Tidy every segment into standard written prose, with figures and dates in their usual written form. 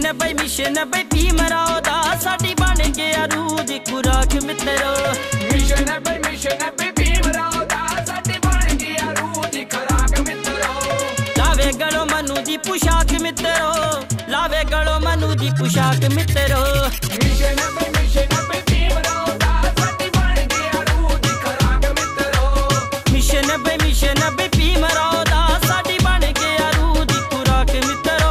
बई भीम राव दा साडी बन गया रूह दी खुराक मित्रो। मिशन बई भीम राव दा साडी बन गया रूह दी खुराक मित्रो। लावे गलो मनु दी पोशाक मित्रो, लावे गलो मनु दी पोशाक मित्रो। मिशन बई भीम राव दा साडी बन गया रूह दी खुराक मित्रो। मिशन बई भीम राव दा साडी बन गया रूह दी खुराक मित्रो।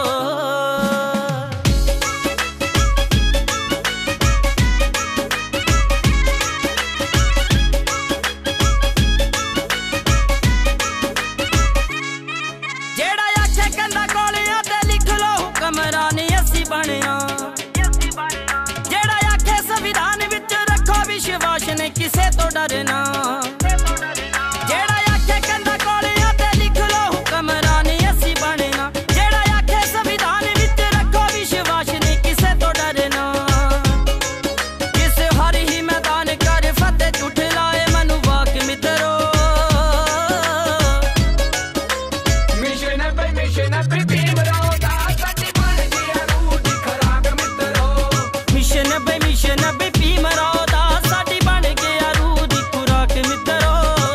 किसे तो डरना जेड़ा आखे कंधा कोलियां ते लिख लो हुक्मरान असी बनना। जेड़ा आखे संविधान विच रखो विश्वास नहीं किसे तो डरना। किस हर ही मैदान कर फतेह झूठ लाए मनु वाक मित्रो। मिशन बई भीम राव दा साडी बन गया रूह दी खुराक मित्रो। मिशन बई भीम राव दा साडी बन गया रूह दी खुराक मित्रो।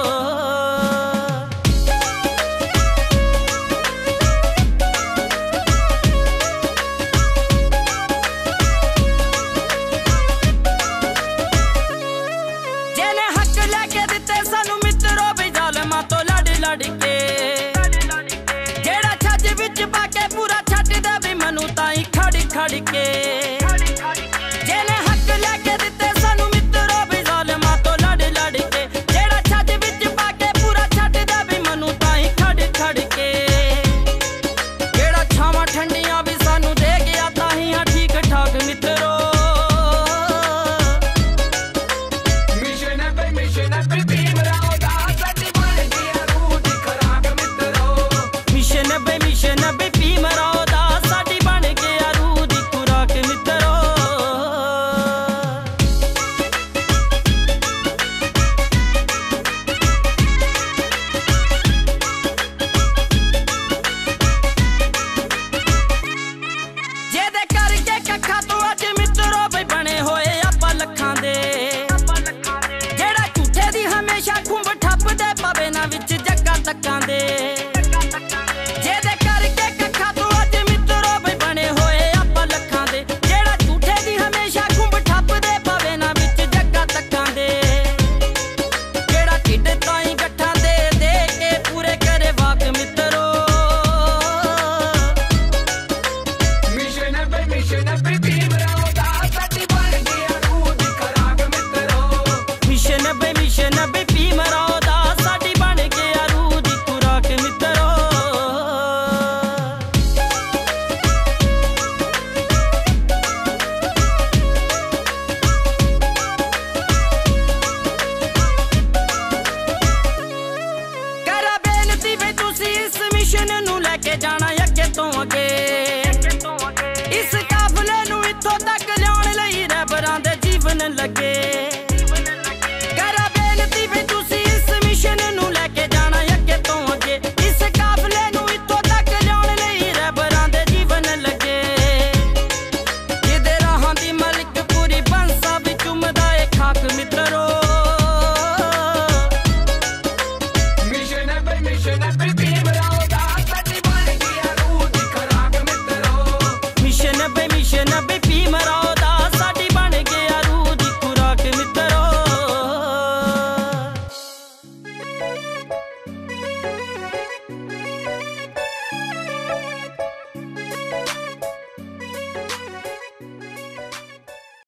जेने हक लेके दिते सानू मित्रो भी जालमां तो लड़ के। जेड़ा छज विच पाके पूरा छट दे भी मनु ताई खड़ के। जेने हक लेके दिते सानू मित्रो भी जालमां तो लड़ के। जेड़ा छज विच पाके पूरा छट दे भी मनु ताई खड़ के। जेड़ा छावां ठंडियां भी सानू दे गया ताही हां ठीक ठाक मित्रो। मिशन बई भीम राव दा साडी बन गया रूह दी खुराक मित्रो। मिशन बई भीम राव दा साडी बन गया रूह दी खुराक मित्रो। जेदे करके कखा तो अज मित्रो बई बने होए आपां लखां दे। जेड़ा झूठे दी हमेशा खुंब ठप दे पवे ना विच जग्गा तक्कां दे। जेदे करके कखा तो अज मित्रो बई बने होए आपां लखां दे। जेड़ा झूठे दी हमेशा खुंब ठप दे पवे ना विच जग्गा तक्कां दे। जेड़ा ढिड ताईं गट्ठा दे के पूरे करे वाक मित्रो। मिशन बई भीम राव दा साडी बन गया रूह दी खुराक मित्रो। मिशन बई भीम राव दा साडी बन गया रूह दी खुराक मित्रो। करा बेनती वे तुसी इस मिशन नू लेके जाना अगे तो अगे। इस काफले नू इत्थों तक लियाउण लई रैबरां दे जीवन लगे। करा बेनती वे तुसी इस मिशन नू लेके जाना अगे तो अगे। इस काफले नू इत्थों तक लियाउण लई रैबरां दे जीवन लगे। जिहदे राहां दी मलकपुरी बंसा भी चुमदा ए खाक मित्रो। मिशन बई भीम राव दा साडी बन गया रूह दी खुराक मित्रो। मिशन बई भीम राव दा साडी बन गया रूह दी खुराक मित्रो।